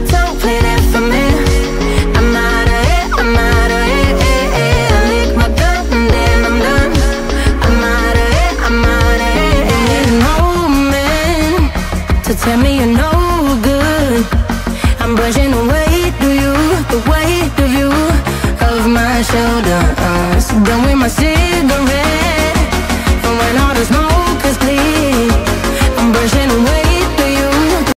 don't play that for me. I'm outta it, I'm outta it, I lick my gun and then I'm done. I'm outta it, I'm outta it. You need a man to tell me you know